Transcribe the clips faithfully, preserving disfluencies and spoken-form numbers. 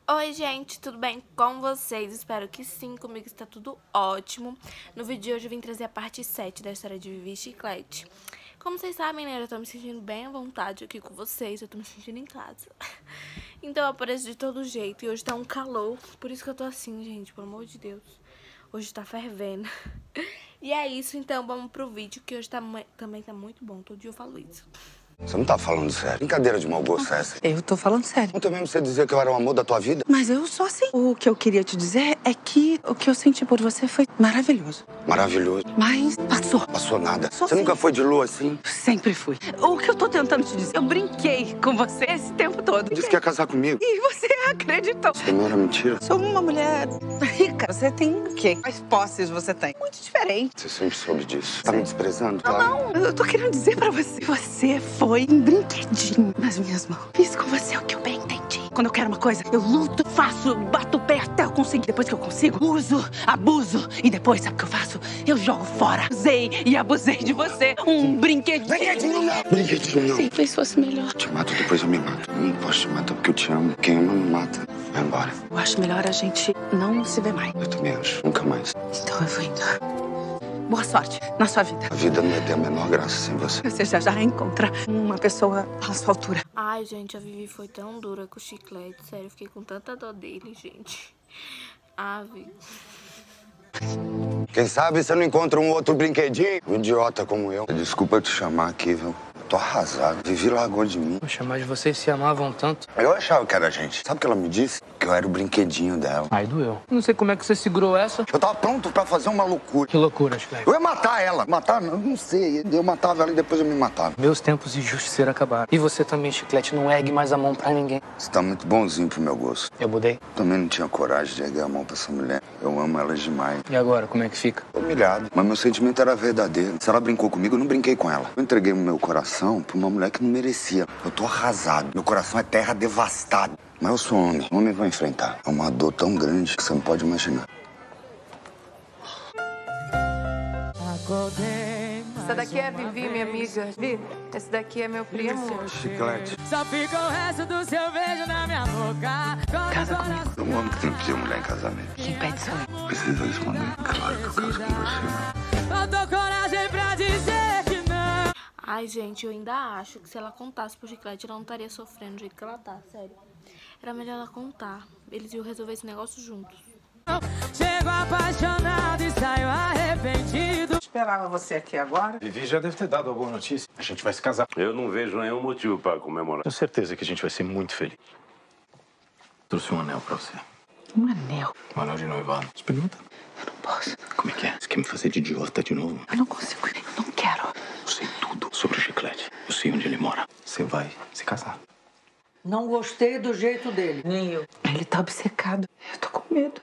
Oi gente, tudo bem com vocês? Espero que sim, comigo está tudo ótimo. No vídeo de hoje eu vim trazer a parte sete da história de Vivi e Chiclete. Como vocês sabem, né, eu tô me sentindo bem à vontade aqui com vocês, eu tô me sentindo em casa. Então eu apareço de todo jeito e hoje tá um calor, por isso que eu tô assim, gente, pelo amor de Deus. Hoje tá fervendo. E é isso, então vamos pro vídeo, que hoje tá, também tá muito bom, todo dia eu falo isso. Você não tá falando sério. Brincadeira de mau gosto é essa? Eu tô falando sério. Ontem mesmo você dizer que eu era o amor da tua vida. Mas eu sou assim. O que eu queria te dizer é que o que eu senti por você foi maravilhoso. Maravilhoso. Mas passou. Passou nada. Sou você sim. nunca foi de lua assim? Sempre fui. O que eu tô tentando te dizer, eu brinquei com você esse tempo todo. Disse que ia casar comigo. E você acreditou. Isso também era mentira. Sou uma mulher rica. Você tem o quê? Quais posses você tem? Muito diferente. Você sempre soube disso. Tá me desprezando? Não, não. Eu tô querendo dizer pra você. Você foi um brinquedinho nas minhas mãos. Isso com você é o que eu bem entendi. Quando eu quero uma coisa, eu luto, faço, bato o pé até eu conseguir. Depois que eu consigo, uso, abuso. E depois, sabe o que eu faço? Eu jogo fora. Usei e abusei de você. Um brinquedinho. Brinquedinho não. Brinquedinho não. Sim, talvez fosse melhor. Te mato, depois eu me mato. Eu não posso te matar porque eu te amo. Quem ama me mata. Vai embora. Eu acho melhor a gente não se ver mais. Eu também acho. Nunca mais. Então eu vou indo. Boa sorte na sua vida. A vida não vai ter a menor graça sem você. Você já já encontra uma pessoa à sua altura. Ai, gente, a Vivi foi tão dura com o Chiclete. Sério, eu fiquei com tanta dor dele, gente. Ave. Quem sabe você não encontra um outro brinquedinho? Um idiota como eu. Desculpa te chamar aqui, viu? Tô arrasado. Vivi largou de mim. Poxa, mas vocês se amavam tanto. Eu achava que era a gente. Sabe o que ela me disse? Que eu era o brinquedinho dela. Aí doeu. Não sei como é que você segurou essa. Eu tava pronto pra fazer uma loucura. Que loucura, Chiclete. Eu ia matar ela. Matar? Eu não sei. Eu matava ela e depois eu me matava. Meus tempos de justiceiro acabaram. E você também, Chiclete, não ergue mais a mão pra ninguém. Você tá muito bonzinho pro meu gosto. Eu mudei. Também não tinha coragem de erguer a mão pra essa mulher. Eu amo ela demais. E agora, como é que fica? Tô humilhado. Mas meu sentimento era verdadeiro. Se ela brincou comigo, eu não brinquei com ela. Eu entreguei o meu coração pra uma mulher que não merecia. Eu tô arrasado. Meu coração é terra devastada. Mas eu sou homem. Homem vai enfrentar. É uma dor tão grande que você não pode imaginar. Essa daqui é a Vivi, minha amiga. Vi, esse daqui é meu primo. Chiclete. Só fica o resto do seu beijo na minha boca. Casa comigo. Eu amo que você não pediu mulher em casamento. Quem pede sou eu. Precisa responder. Claro que eu caso com você. Eu dou coragem pra dizer que não. Ai, gente, eu ainda acho que se ela contasse pro Chiclete, ela não estaria sofrendo do jeito que ela tá, sério. Era melhor ela contar. Eles iam resolver esse negócio juntos. Chego apaixonado e saio arrependido. Esperava você aqui agora. Vivi já deve ter dado a boa notícia. A gente vai se casar. Eu não vejo nenhum motivo para comemorar. Tenho certeza que a gente vai ser muito feliz. Trouxe um anel pra você. Um anel. Um anel de noivado. Experimenta. Eu não posso. Como é que é? Você quer me fazer de idiota de novo? Eu não consigo. Eu não quero. Eu sei tudo sobre o Chiclete. Eu sei onde ele mora. Você vai se casar. Não gostei do jeito dele. Nem eu. Ele tá obcecado. Eu tô com medo.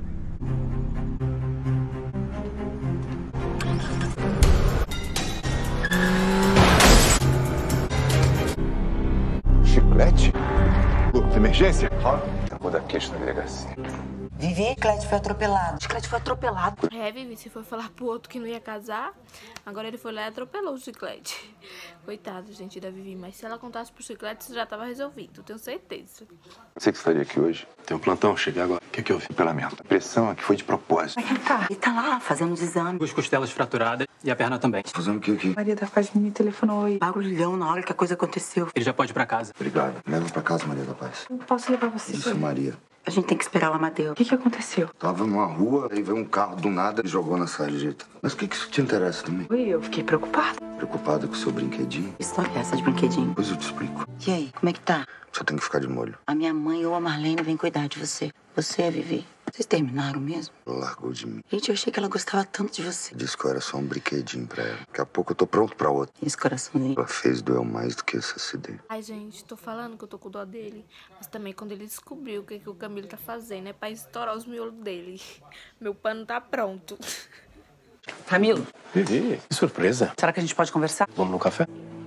Chiclete? Uh, emergência? Vou dar queixa na delegacia. Vivi, Clete foi atropelado. Chiclete foi atropelado. É, Vivi, se foi falar pro outro que não ia casar, agora ele foi lá e atropelou o Chiclete. Coitado, gente, da Vivi, mas se ela contasse pro Chiclete, isso já tava resolvido, tenho certeza. Eu sei que você estaria aqui hoje. Tem um plantão, cheguei agora. O que que houve? Atropelamento. A pressão é que foi de propósito. Mas quem tá? Ele tá lá fazendo os exames. Duas costelas fraturadas e a perna também. Fazendo o que aqui? Maria da Paz me telefonou e... Barulhão na hora que a coisa aconteceu. Ele já pode ir pra casa. Obrigado. Leva pra casa, Maria da Paz. Eu posso levar você. Isso é Maria. A gente tem que esperar o Amadeu. O que que aconteceu? Tava numa rua, aí veio um carro do nada e jogou na sarjeta. Mas o que que isso te interessa também? Oi, eu fiquei preocupada. Preocupada com o seu brinquedinho? Que história é essa de brinquedinho? Depois eu te explico. E aí, como é que tá? Só tem que ficar de molho. A minha mãe ou a Marlene vem cuidar de você. Você é Vivi. Vocês terminaram mesmo? Ela largou de mim. Gente, eu achei que ela gostava tanto de você. Disse que eu era só um brinquedinho pra ela. Daqui a pouco eu tô pronto pra outra. Esse coraçãozinho. Ela fez doeu mais do que esse acidente. Ai, gente, tô falando que eu tô com dó dele, mas também quando ele descobriu o que, que o Camilo tá fazendo, é pra estourar os miolos dele. Meu pano tá pronto. Camilo, Vivi, que surpresa. será que a gente pode conversar? Vamos no café?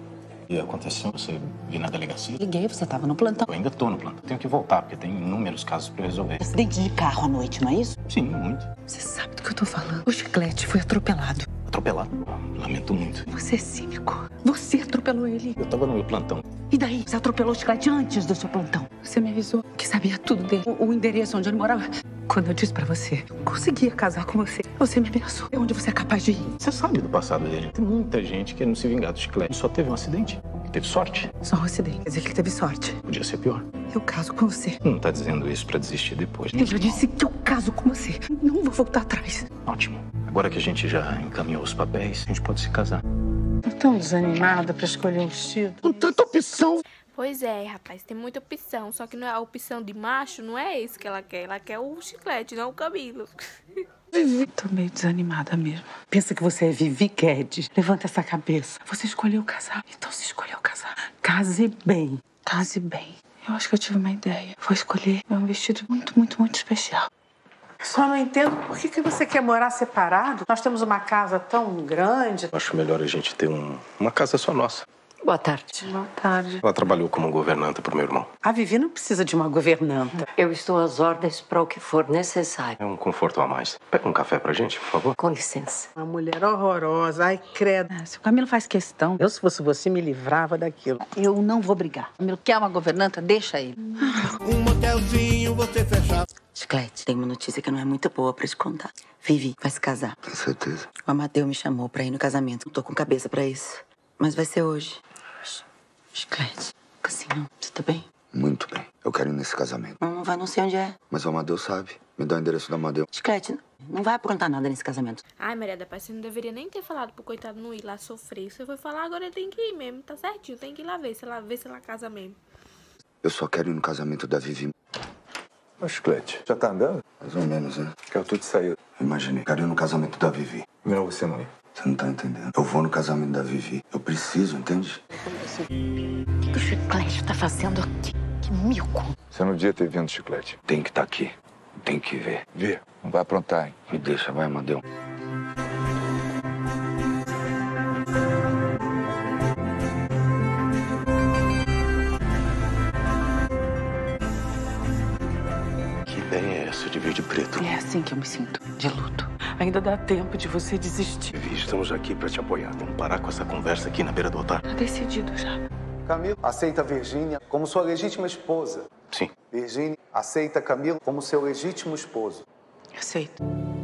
E aconteceu, você vir na delegacia? Liguei, você tava no plantão. Eu ainda tô no plantão. Tenho que voltar, porque tem inúmeros casos pra eu resolver. Acidente de carro à noite, não é isso? Sim, muito. Você sabe do que eu tô falando. O Chiclete foi atropelado. Atropelado? Lamento muito. Você é cínico. Você atropelou ele. Eu tava no meu plantão. E daí? Você atropelou o Chiclete antes do seu plantão. Você me avisou que sabia tudo dele. O, o endereço onde ele morava. Quando eu disse pra você, eu conseguia casar com você. Você me ameaçou. É onde você é capaz de ir. Você sabe do passado dele. Tem muita gente querendo se vingar do Chiclete. Ele só teve um acidente. Ele teve sorte. Só um acidente. Quer dizer que ele teve sorte. Podia ser pior. Eu caso com você. Não tá dizendo isso pra desistir depois. Eu já disse que eu caso com você. Não vou voltar atrás. Ótimo. Agora que a gente já encaminhou os papéis, a gente pode se casar. Tô tão desanimada pra escolher um vestido. Com tanta opção. Pois é, rapaz, tem muita opção. Só que não é a opção de macho, não é isso que ela quer. Ela quer o Chiclete, não o Camilo. Vivi, tô meio desanimada mesmo. Pensa que você é Vivi Guedes. Levanta essa cabeça. Você escolheu casar, então você escolheu casar. Case bem. Case bem. Eu acho que eu tive uma ideia. Vou escolher um vestido muito, muito, muito especial. Só não entendo por que, que você quer morar separado. Nós temos uma casa tão grande. Acho melhor a gente ter um, uma casa só nossa. Boa tarde. Boa tarde. Ela trabalhou como governanta pro meu irmão. A Vivi não precisa de uma governanta. Eu estou às ordens para o que for necessário. É um conforto a mais. Pega um café pra gente, por favor. Com licença. Uma mulher horrorosa. Ai, credo. É, se o Camilo faz questão... Eu, se fosse você, me livrava daquilo. Eu não vou brigar. O Camilo quer uma governanta, deixa ele. Um motelzinho você fechar. Chiclete, tem uma notícia que não é muito boa pra te contar. Vivi vai se casar. Tem certeza? O Amadeu me chamou pra ir no casamento. Não tô com cabeça pra isso. Mas vai ser hoje. Chiclete, assim não. Você tá bem? Muito bem. Eu quero ir nesse casamento. Não, não vai, não sei onde é. Mas o Amadeu sabe. Me dá o endereço do Amadeu. Chiclete, não vai aprontar nada nesse casamento. Ai, Maria da Paz, você não deveria nem ter falado pro coitado não ir lá sofrer. Você foi falar, agora ele tem que ir mesmo. Tá certinho, tem que ir lá ver se ela, ver se ela casa mesmo. Eu só quero ir no casamento da Vivi. Ô, Chiclete, já tá andando? Mais ou menos, né? Quero tudo sair. Imaginei. Quero ir no casamento da Vivi. Melhor você não ir. Você não tá entendendo. Eu vou no casamento da Vivi. Eu preciso, entende? O que o Chiclete tá fazendo aqui? Que mico. Você não devia ter vindo, Chiclete. Tem que estar aqui. Tem que ver. Vê. Não vai aprontar, hein? Me deixa, vai, Amadeu. Que ideia é essa de vir de preto? É assim que eu me sinto, de luto. Ainda dá tempo de você desistir. Vivi, estamos aqui pra te apoiar. Vamos parar com essa conversa aqui na beira do altar. Tá decidido já. Camilo aceita a Virgínia como sua legítima esposa. Sim. Virgínia aceita Camilo como seu legítimo esposo. Aceito.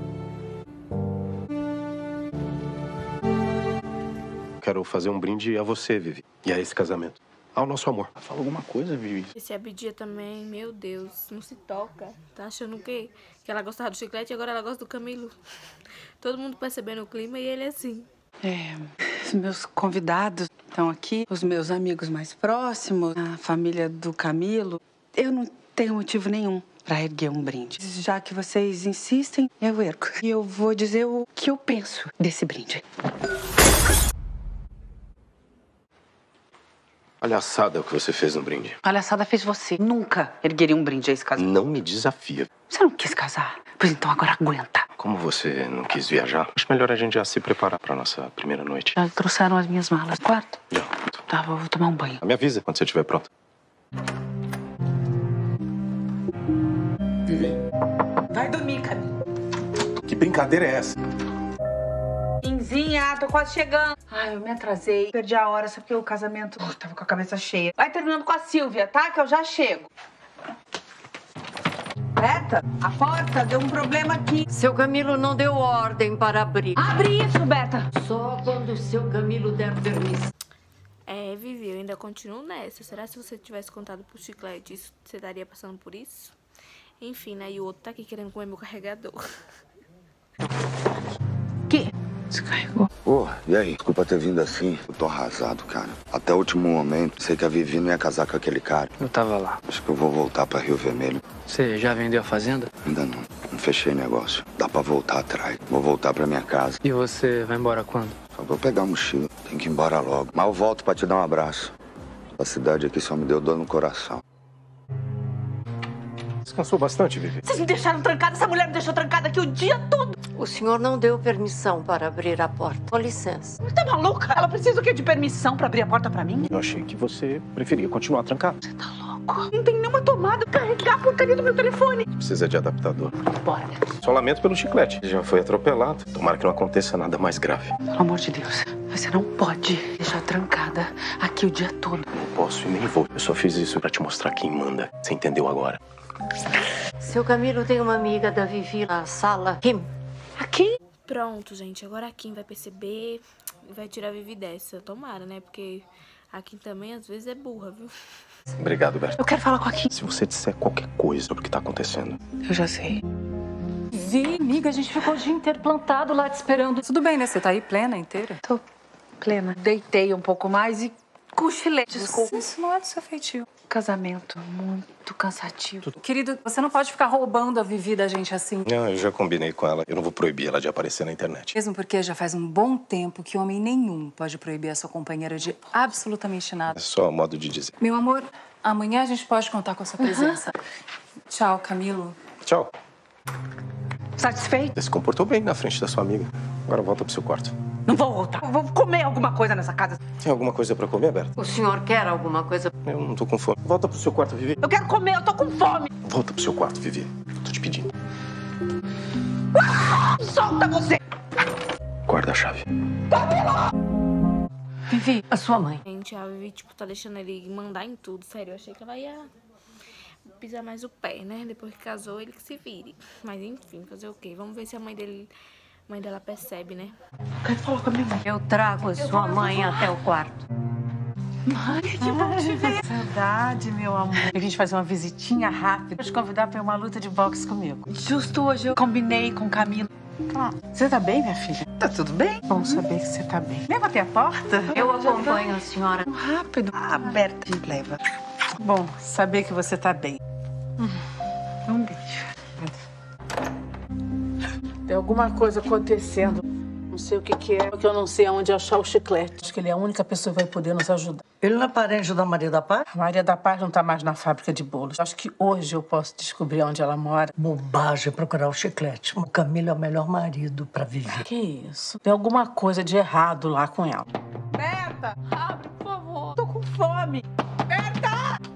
Quero fazer um brinde a você, Vivi. E a esse casamento. Ao nosso amor. Fala alguma coisa, Vivi. Esse Abidia também, meu Deus, não se toca. Tá achando o quê? Que ela gostava do Chiclete e agora ela gosta do Camilo. Todo mundo percebendo o clima e ele assim. É, os meus convidados estão aqui, os meus amigos mais próximos, a família do Camilo. Eu não tenho motivo nenhum pra erguer um brinde. Já que vocês insistem, eu ergo. E eu vou dizer o que eu penso desse brinde. Palhaçada o que você fez no brinde. Palhaçada fez você. Nunca ergueria um brinde a esse casamento. Não me desafia. Você não quis casar? Pois então agora aguenta. Como você não quis viajar, acho melhor a gente já se preparar pra nossa primeira noite. Já trouxeram as minhas malas. Quarto? Já. Tá, vou tomar um banho. Me avisa quando você estiver pronto. Vivi. Vai dormir, Camilo. Que brincadeira é essa? Inzinha, tô quase chegando. Ai, eu me atrasei. Perdi a hora só porque o casamento... Oh, tava com a cabeça cheia. Vai terminando com a Silvia, tá? Que eu já chego. Berta, a porta deu um problema aqui. Seu Camilo não deu ordem para abrir. Abre isso, Berta. Só quando o seu Camilo der permissão. É, Vivi, eu ainda continuo nessa. Será que se você tivesse contado pro Chiclete, isso, você estaria passando por isso? Enfim, né? E o outro tá aqui querendo comer meu carregador. Que? Descarregou. Pô, e aí? Desculpa ter vindo assim. Eu tô arrasado, cara. Até o último momento, sei que a Vivi não ia casar com aquele cara. Eu tava lá. Acho que eu vou voltar pra Rio Vermelho. Você já vendeu a fazenda? Ainda não. Não fechei negócio. Dá pra voltar atrás. Vou voltar pra minha casa. E você vai embora quando? Só vou pegar a mochila. Tem que ir embora logo. Mas eu volto pra te dar um abraço. A cidade aqui só me deu dor no coração. Descansou bastante, Vivi? Vocês me deixaram trancada, essa mulher me deixou trancada aqui o dia todo. O senhor não deu permissão para abrir a porta. Com licença. Você tá maluca? Ela precisa o quê? De permissão pra abrir a porta pra mim? Eu achei que você preferia continuar trancado. Você tá louco? Não tem nenhuma tomada. Carregar a porcaria do meu telefone. Precisa de adaptador. Bora. Só lamento pelo chiclete. Já foi atropelado. Tomara que não aconteça nada mais grave. Pelo amor de Deus, você não pode deixar trancada aqui o dia todo. Não posso e nem vou. Eu só fiz isso pra te mostrar quem manda. Você entendeu agora? Seu Camilo tem uma amiga da Vivi na sala. Kim. Aqui? Pronto, gente. Agora a Kim vai perceber e vai tirar a Vivi dessa. Tomara, né? Porque a Kim também, às vezes, é burra, viu? Obrigado, Berta. Eu quero falar com a Kim. Se você disser qualquer coisa sobre o que tá acontecendo... Eu já sei. Vi, amiga, a gente ficou o dia inteiro plantado lá te esperando. Tudo bem, né? Você tá aí plena, inteira? Tô plena. Deitei um pouco mais e cochilei. Desculpa. Isso não é do seu feitio. Casamento muito cansativo. Querido, você não pode ficar roubando a Vivi da gente assim. Não, eu já combinei com ela. Eu não vou proibir ela de aparecer na internet. Mesmo porque já faz um bom tempo que homem nenhum pode proibir a sua companheira de absolutamente nada. É só modo de dizer. Meu amor, amanhã a gente pode contar com a sua presença. Uhum. Tchau, Camilo. Tchau. Satisfeito? Você se comportou bem na frente da sua amiga. Agora volta pro seu quarto. Não vou voltar. Eu vou comer alguma coisa nessa casa. Tem alguma coisa pra comer, Berta? O senhor quer alguma coisa? Eu não tô com fome. Volta pro seu quarto, Vivi. Eu quero comer, eu tô com fome. Volta pro seu quarto, Vivi. Eu tô te pedindo. Ah, solta você! Guarda a chave. Camilo! Vivi, a sua mãe. Gente, a Vivi, tipo, tá deixando ele mandar em tudo. Sério, eu achei que ela ia pisar mais o pé, né? Depois que casou, ele que se vire. Mas enfim, fazer o quê? Vamos ver se a mãe dele... A mãe dela percebe, né? Eu quero falar com a minha mãe. Eu trago a sua mãe até o quarto. Mãe, que bom te ver. Saudade, meu amor. Eu vim te fazer uma visitinha rápida. Vou te convidar pra uma luta de boxe comigo. Justo hoje eu combinei com o Camilo. Ah, você tá bem, minha filha? Tá tudo bem? Bom saber que você tá bem. Leva até a porta. Eu acompanho a senhora. Rápido. Aberta. Me leva. Bom, saber que você tá bem. Um beijo. Tem alguma coisa acontecendo. Não sei o que que é, porque eu não sei aonde achar o chiclete. Acho que ele é a única pessoa que vai poder nos ajudar. Ele não é parente da Maria da Paz? A Maria da Paz não tá mais na fábrica de bolos. Acho que hoje eu posso descobrir onde ela mora. Bobagem procurar o chiclete. O Camilo é o melhor marido pra viver. Que isso? Tem alguma coisa de errado lá com ela. Berta, abre, por favor. Tô com fome. Berta!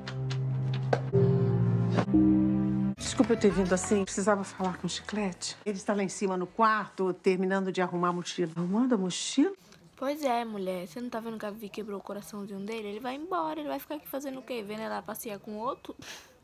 Desculpa eu ter vindo assim. Precisava falar com o chiclete. Ele está lá em cima no quarto, terminando de arrumar a mochila. Arrumando a mochila? Pois é, mulher. Você não tá vendo que a Vivi quebrou o coraçãozinho dele? Ele vai embora. Ele vai ficar aqui fazendo o quê? Vendo ela passear com outro?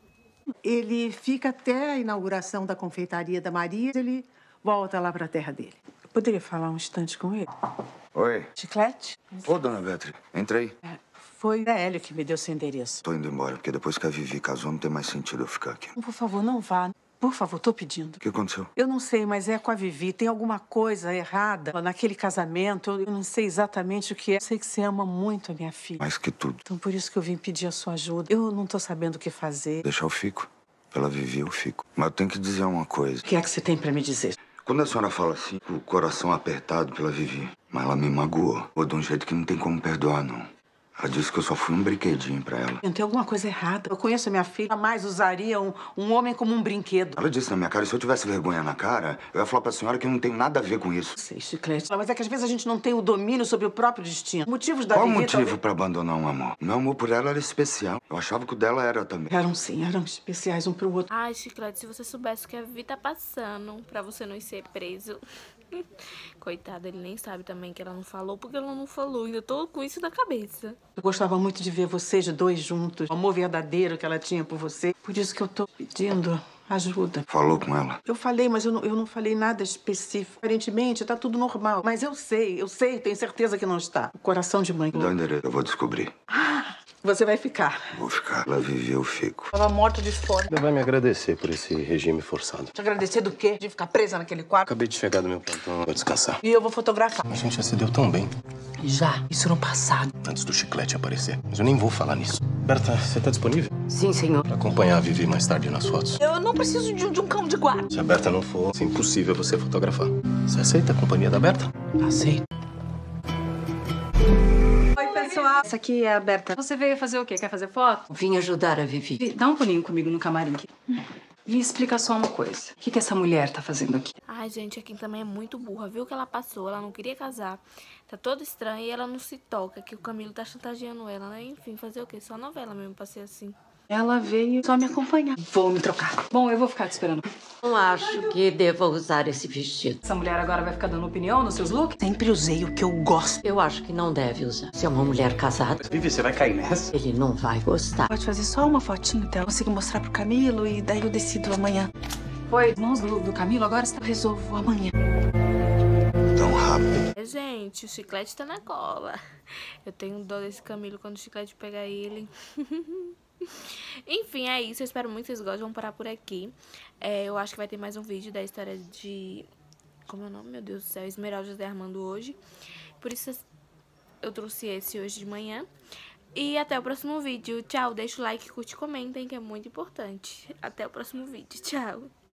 Ele fica até a inauguração da confeitaria da Maria. Ele volta lá para a terra dele. Eu poderia falar um instante com ele? Oi. Chiclete? Ô, dona Beatriz, entrei. É, foi o Hélio que me deu seu endereço. Tô indo embora, porque depois que a Vivi casou, não tem mais sentido eu ficar aqui. Por favor, não vá. Por favor, tô pedindo. O que aconteceu? Eu não sei, mas é com a Vivi. Tem alguma coisa errada naquele casamento. Eu não sei exatamente o que é. Eu sei que você ama muito a minha filha. Mais que tudo. Então, por isso que eu vim pedir a sua ajuda. Eu não tô sabendo o que fazer. Deixar eu fico. Pela Vivi eu fico. Mas eu tenho que dizer uma coisa. O que é que você tem pra me dizer? Quando a senhora fala assim, o coração apertado pela Vivi, mas ela me magoou. Ou de um jeito que não tem como perdoar, não. Ela disse que eu só fui um brinquedinho pra ela. Tem alguma coisa errada. Eu conheço a minha filha. Jamais usaria um, um homem como um brinquedo. Ela disse na minha cara, e se eu tivesse vergonha na cara, eu ia falar pra senhora que não tem nada a ver com isso. Sei, chiclete. Mas é que às vezes a gente não tem o domínio sobre o próprio destino. Motivos da Qual Vivi... o motivo talvez... pra abandonar um amor? Meu amor por ela era especial. Eu achava que o dela era também. Eram sim, eram especiais um pro outro. Ai, chiclete, se você soubesse o que a Vivi tá passando pra você não ir ser preso. Coitado, ele nem sabe também que ela não falou, porque ela não falou. Ainda tô com isso na cabeça. Eu gostava muito de ver vocês dois juntos. O amor verdadeiro que ela tinha por você. Por isso que eu tô pedindo ajuda. Falou com ela? Eu falei, mas eu não, eu não falei nada específico. Aparentemente, tá tudo normal. Mas eu sei, eu sei, tenho certeza que não está. O coração de mãe. Me dá o endereço, eu vou descobrir. Ah, você vai ficar. Vou ficar. Ela vive, eu fico. Tava morta de fome. Você vai me agradecer por esse regime forçado. Te agradecer do quê? De ficar presa naquele quarto? Acabei de chegar do meu plantão, vou descansar. E eu vou fotografar. A gente já se deu tão bem. Já? Isso no passado. Antes do chiclete aparecer. Mas eu nem vou falar nisso. Berta, você tá disponível? Sim, senhor. Pra acompanhar a Vivi mais tarde nas fotos. Eu não preciso de, de um cão de guarda. Se a Berta não for, é impossível você fotografar. Você aceita a companhia da Berta? Aceito. Oi, pessoal. Essa aqui é a Berta. Você veio fazer o quê? Quer fazer foto? Vim ajudar a Vivi. Dá um pulinho comigo no camarim aqui. Me explica só uma coisa. O que, que essa mulher tá fazendo aqui? Ai, gente, a Kim também é muito burra. Viu o que ela passou? Ela não queria casar. Tá toda estranha e ela não se toca. Que o Camilo tá chantageando ela, né? Enfim, fazer o quê? Só novela mesmo pra ser assim. Ela veio só me acompanhar. Vou me trocar. Bom, eu vou ficar te esperando. Não acho que deva usar esse vestido. Essa mulher agora vai ficar dando opinião nos seus looks? Sempre usei o que eu gosto. Eu acho que não deve usar. Se é uma mulher casada... Vivi, você vai cair nessa? Ele não vai gostar. Pode fazer só uma fotinho, então eu consigo mostrar pro Camilo e daí eu decido amanhã. Foi, mãos do, do Camilo, agora está... Eu resolvo amanhã. Tão rápido. É, gente, o Chiclete tá na cola. Eu tenho dó desse Camilo quando o Chiclete pegar ele. Enfim, é isso. Eu espero muito que vocês gostem. Vamos parar por aqui. É, eu acho que vai ter mais um vídeo da história de... Como é o nome? Meu Deus do céu. Esmeralda José Armando hoje. Por isso eu trouxe esse hoje de manhã. E até o próximo vídeo. Tchau. Deixa o like, curte e comentem, que é muito importante. Até o próximo vídeo. Tchau.